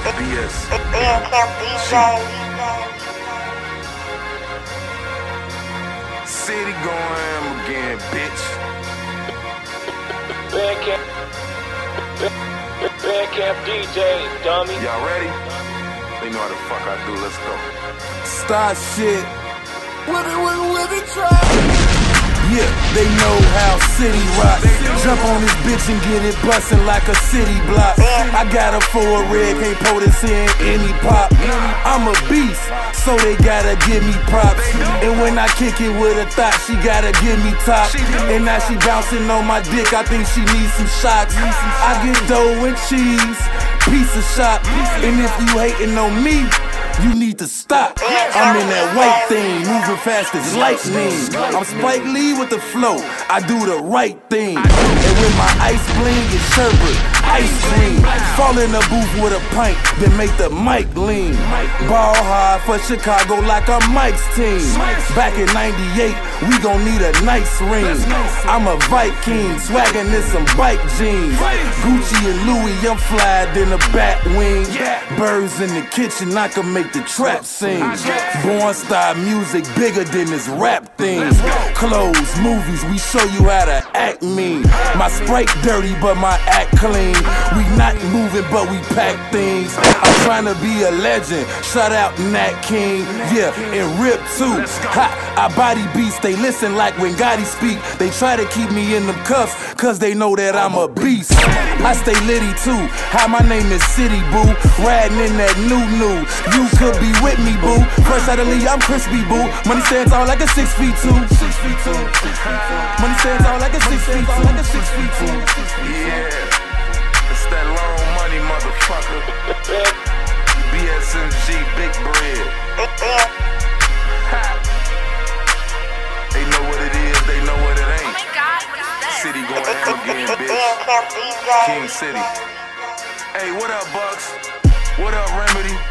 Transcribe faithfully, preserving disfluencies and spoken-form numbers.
B S. Bandcamp D J. City going ham again, bitch. Bandcamp, Bandcamp D J, dummy. Y'all ready? They know how the fuck I do. Let's go. Start shit. With it, with it, with it, try. Yeah, they know how city rock. Jump on this bitch and get it bustin' like a city block. I got a four red, can't pour this in any pop. I'm a beast, so they gotta give me props. And when I kick it with a thought, she gotta give me top. And now she bouncing on my dick, I think she needs some shots. I get dough and cheese, piece of shop. And if you hating on me, you need to stop. I'm in that white thing, moving fast as lightning. I'm Spike Lee with the flow, I do the right thing. And with my ice bling, it's sherbet, ice cream. Fall in the booth with a pint, then make the mic lean. Ball hard for Chicago like a Mike's team. Back in ninety-eight, we gon' need a nice ring. I'm a Viking, swaggin' in some bike jeans. Gucci and Louis, I'm fly than a bat wing. Birds in the kitchen, I can make the trap sing. Born style music bigger than this rap thing. Clothes, movies, we show you how to act mean. My Sprite dirty, but my act clean. We not moving, but we pack things. I'm trying to be a legend. Shout out Nat King, yeah, and Rip too. Ha, I body beats, they listen like when Gotti speak. They try to keep me in them cuffs, cause they know that I'm a beast. I stay litty too. Hi, my name is City Boo. Riding in that new new. You could be with me, boo. Fresh out of Lee, I'm crispy, boo. Money stands out like a six feet two. Six feet two. Money stands out like a six feet two. Like a six feet two. Yeah, it's that long money, motherfucker. B S M G, big bread. They know what it is, they know what it ain't. Oh my God, what is that? City going ham again, bitch. Bandcamp D J. King City. Hey, what up, Bucks? What up, Remedy?